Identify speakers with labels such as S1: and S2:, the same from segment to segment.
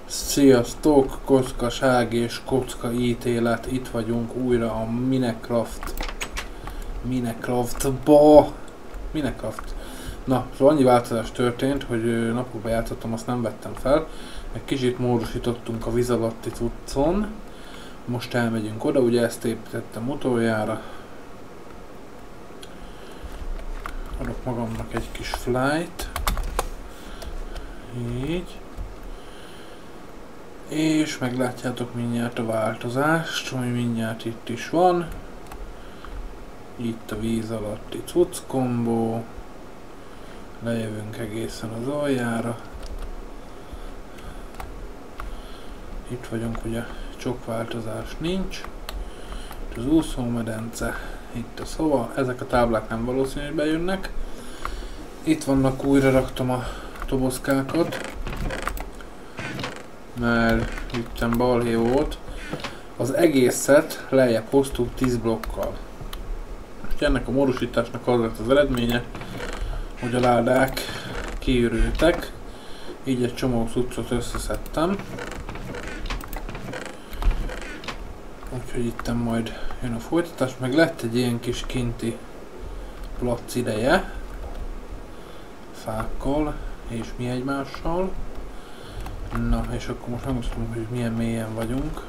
S1: Sziasztok, kockaság és kocka ítélet, itt vagyunk újra a Minecraftba. Na, szóval annyi változás történt, hogy napokban játszottam, azt nem vettem fel. Egy kicsit módosítottunk a víz alatti cuccon. Most elmegyünk oda, ugye ezt építettem utoljára. Adok magamnak egy kis flight. Így. És meglátjátok mindjárt a változást, ami mindjárt itt is van. Itt a víz alatti cucc kombó. Lejövünk egészen az aljára. Itt vagyunk, ugye sok változás nincs. Itt az úszómedence, itt a szoba. Ezek a táblák nem valószínű, hogy bejönnek. Itt vannak, újra raktam a tobozkákat. Mert itt balhé volt. Az egészet lejjebb hoztuk 10 blokkal. És ennek a módosításnak az lett az eredménye, hogy a ládák kiürültek. Így egy csomó cuccot összeszedtem. Úgyhogy itten majd jön a folytatás, meg lett egy ilyen kis kinti plac ideje. Fákkal és mi egymással. Na, és akkor most megmutatom, hogy milyen mélyen vagyunk.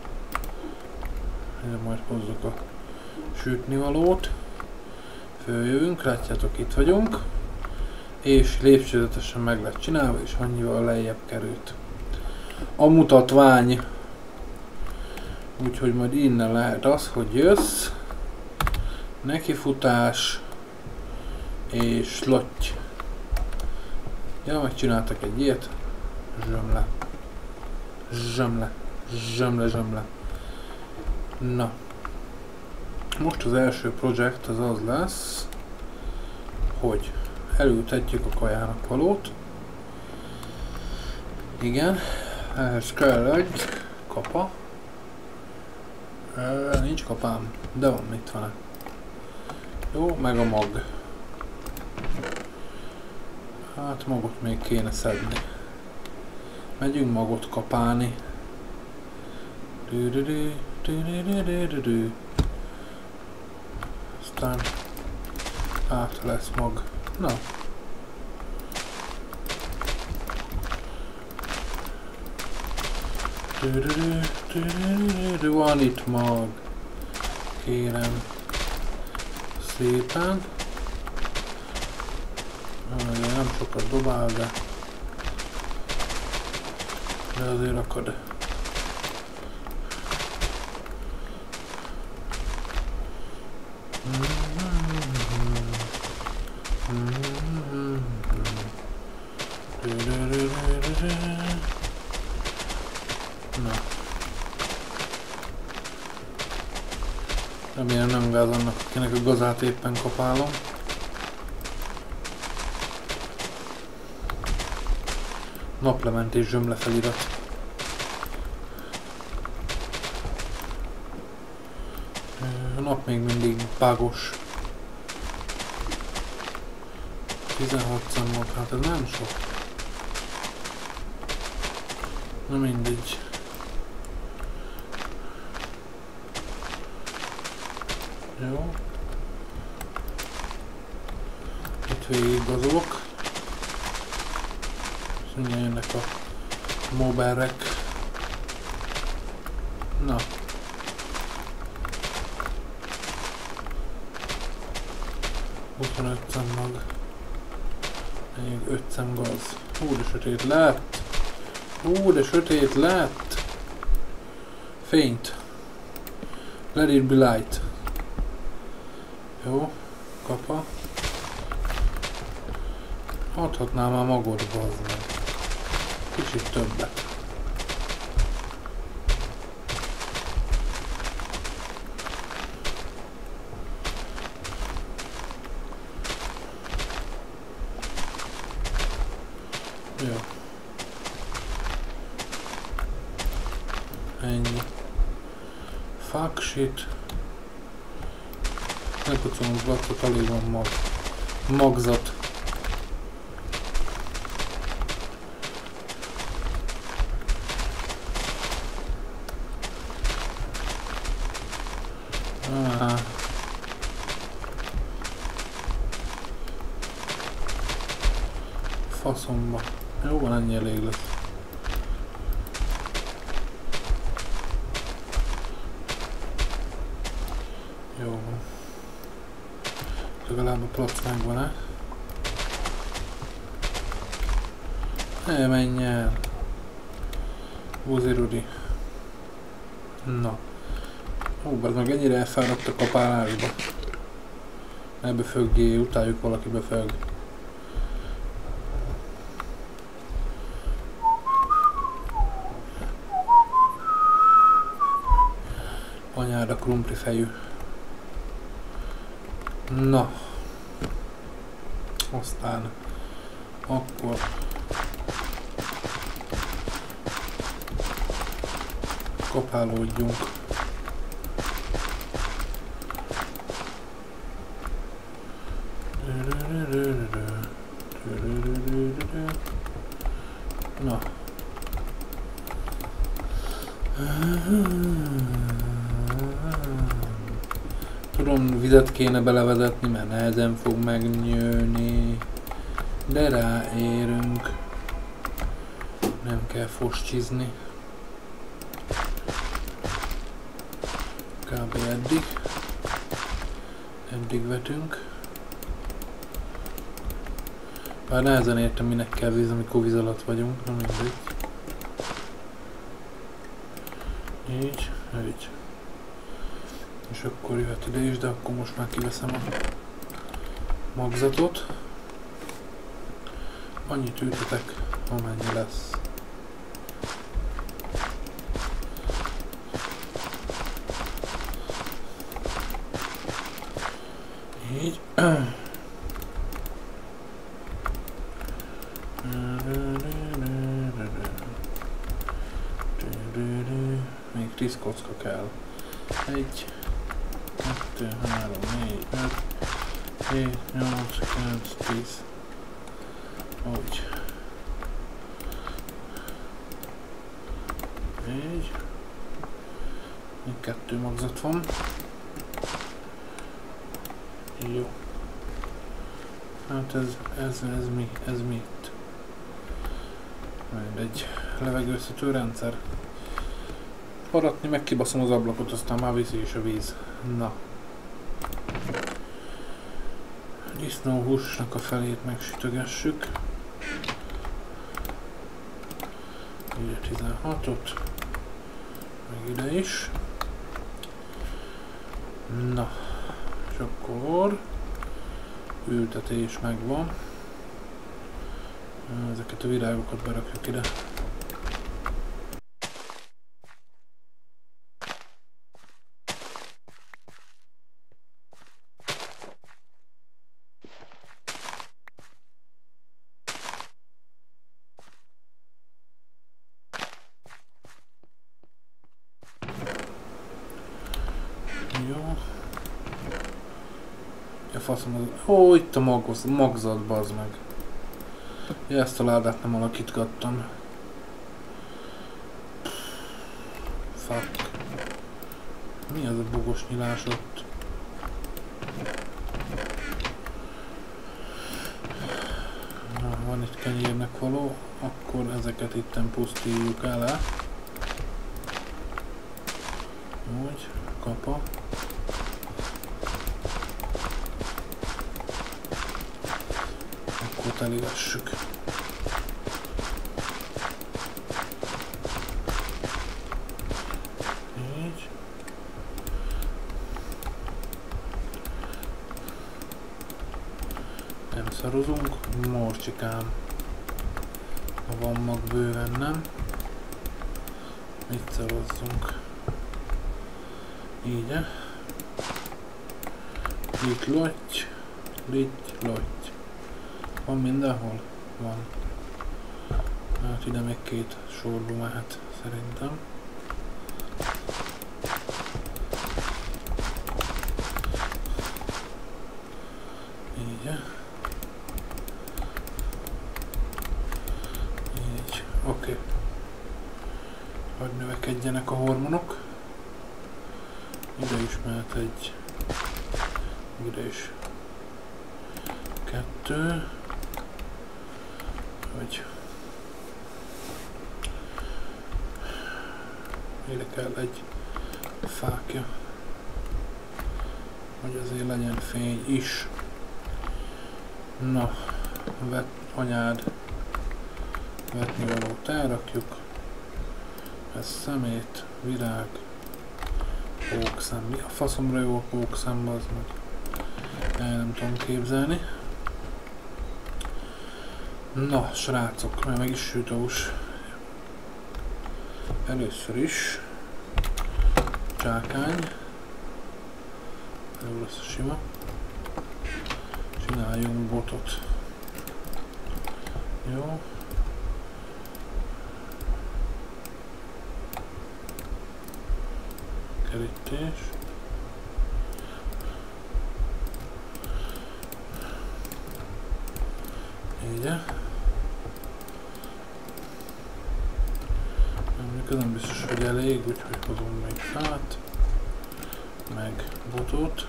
S1: Majd hozzuk a sütnivalót. Följövünk, látjátok, itt vagyunk. És lépcsőzetesen meg lett csinálva, és annyival lejjebb került a mutatvány. Úgyhogy majd innen lehet az, hogy jössz, nekifutás, és lotty. Ja, megcsináltak egy ilyet. Zsömle. Zsömle. Zsömle, zsömle. Na. Most az első projekt az az lesz, hogy elültetjük a kajának valót. Igen. Ehhez kell egy kapa. Nincs kapám, de van, mit van-e? Jó, meg a mag. Hát magot még kéne szedni. Megyünk magot kapálni. Aztán át lesz mag. Na. Van itt mag. Kérem. Szépen. Nem sokat dobál, de azért akad. Na. Remélem nem gáz annak, akinek a gazát éppen kapálom. Naplementés zsömle felirat. A nap még mindig bágos. 16 mag, hát ez nem sok. Na mindegy. Jó. Itt végig gazolok. És mindjárt jönnek a moberek. Na. mag. Még 500 gaz. Hú, de sötét lett. Hú, de sötét lett. Fényt. Let it be light. Jó, kapa. Adhatnál már magad, bazd meg. Kicsit többet. Jó. Ennyi. Fuck shit. Ne pucolunk blokot, alig van magzat. Faszomba. Jó van, ennyi elég lesz. Jó van. Legalább a plac megvan-e? Ne menj el! Búzi Rudi. Na. Ó, bár meg ennyire elfáradt a kapálásba. Ne befögjél, utáljuk valaki befög. Anyád a krumpli fejű. Na. Aztán. Akkor. Kapálódjunk. Na. Tudom, vizet kéne belevezetni, mert nehezen fog megnyőni. De ráérünk. Nem kell foscsizni. Kb. Eddig vetünk. Bár nehezen értem, minek kell víz, amikor víz alatt vagyunk, na mindegy. Így, így. És akkor jöhet ide is, de akkor most már kiveszem a magzatot. Annyit ültetek, amennyi lesz. Így. Még 10 kocka kell. 1, 2, 3, 4, 5, 7, 8, 9, 10. Úgy. Így. Még 2 magzat van. Jó. Hát ez mi itt? Mindegy. Levegőztető rendszer. Paratni, meg kibaszom az ablakot, aztán már viszi is a víz. Na. Disznóhúsnak a felét megsütögessük. Ugye 16-ot. Meg ide is. Na. És akkor ültetés megvan. Ezeket a virágokat berakjuk ide. Jó. Ja, faszom az... Ó, itt a magzat, bazd meg. Ja, ezt a ládát nem alakítgattam. Fuck. Mi az a bugos nyilás ott? Na, van itt kenyérnek való, akkor ezeket itten pusztítjuk el. Úgy, kapa. Akkor telivessük. Így. Nem szarozunk, morcsikám. Ha van mag bőven, nem? Mit szarozzunk? Így, itt lotty, itt lotty. Van mindenhol? Van. Hát ide még 2 sorba mehet, szerintem. Így. Így. Oké. Hogy növekedjenek a hormonok. Ide is mehet egy. Ide is. 2. Vagy. Ide kell egy fákja. Hogy azért legyen fény is. Na, anyád vetnivalót elrakjuk. Ez szemét, virág, pókszem. Mi a faszomra jó a pókszem, az meg? El nem tudom képzelni. Na, srácok, mert meg is süt a hús. Először is csákány. Jó lesz a sima. Csináljunk botot. Jó. Kerítés. Így. Nem biztos, hogy elég, úgyhogy hozom még fát, meg botot.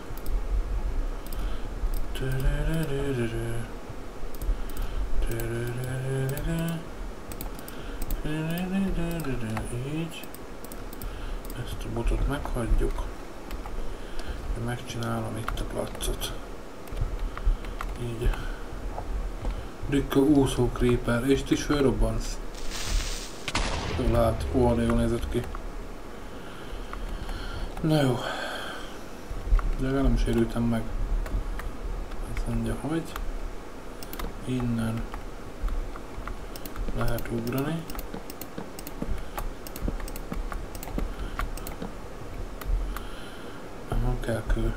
S1: Így. Ezt a botot meghagyjuk. Megcsinálom itt a placot. Így. Dükka úszó creeper, és ti is fölrobbansz. Jól lát, ó, de jól nézett ki. Na jó. De nem sérültem meg. Azt mondja, hogy innen lehet ugrani. Nem kell kő.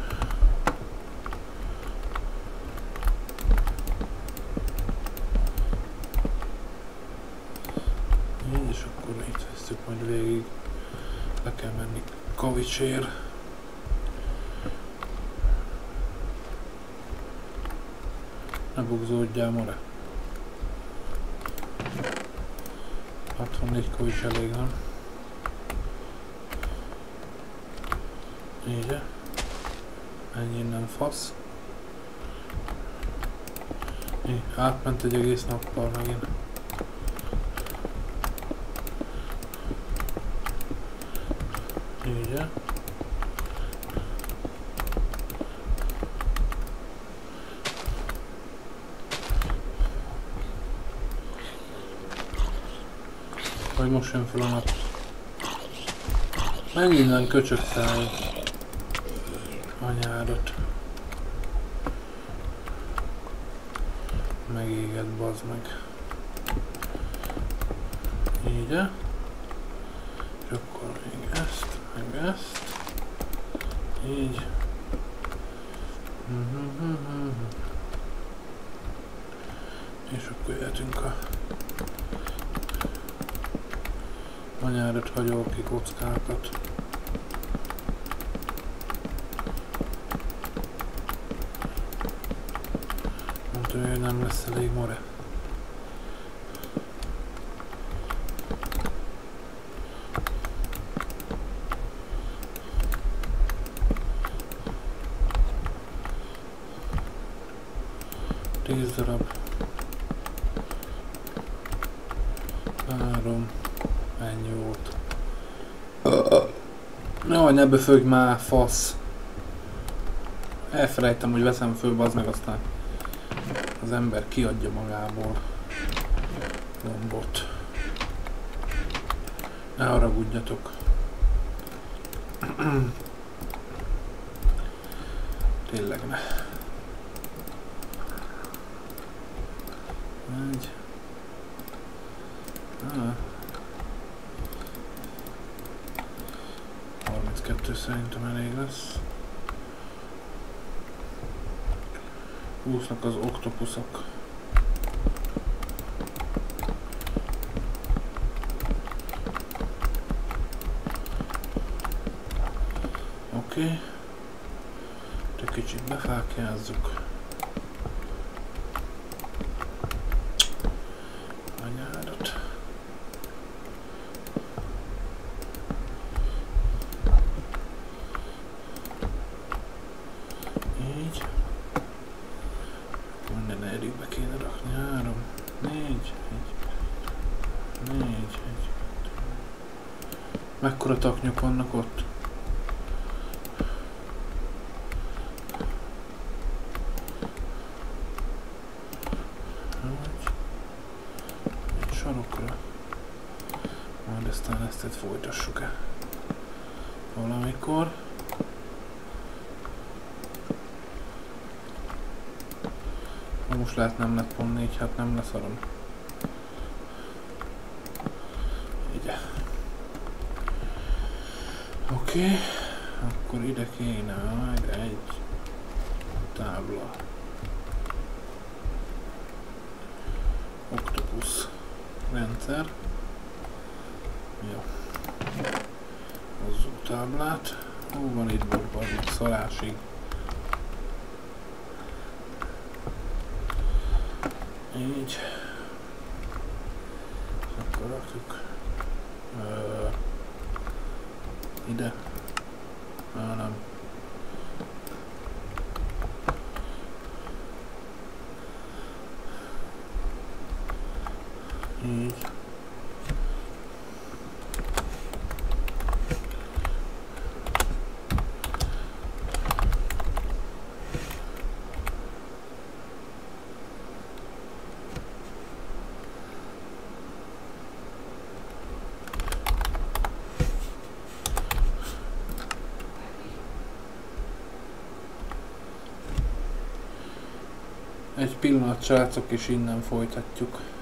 S1: Így, és akkor itt vesztük majd végig. Le kell menni kavicsért. Ne bugzódjál, more. 64 kavics elég, nem? Így. Ennyi nem fasz. Így, átment egy egész nappal megint. Így. Vagy most jön fel a nap. Menj innen, köcsög száj. Anyádat. Megéged, bazd meg. Így. És akkor még ezt, meg ezt. Így. És akkor jöhetünk a anyádat hagyó ki kockákat. Mondta, hogy nem lesz elég more. Tíz darab. 3. Ennyi volt. Jaj, ne böfögj már, fasz! Elfelejtem, hogy veszem föl, bazd meg, aztán az ember kiadja magából lombot. Ne haragudjatok. Tényleg ne. Egy. 32 szerintem elég lesz. Úsznak az oktopuszok. Oké. Egy kicsit befákjázzuk. Anyádat. Mekkora taknyok vannak ott? Egy sarokra. Majd aztán ezt folytassuk-e valamikor. Most lehet nem lett pont 4, hát nem leszarom. Ide. Oké, akkor ide kéne majd egy tábla. Octopus rendszer. Jó. Hozzuk táblát. Hú, van itt borbaznak szarásig. Így. Akkor rakjuk ide. Nem. Így. Egy pillanat, srácok, és innen folytatjuk.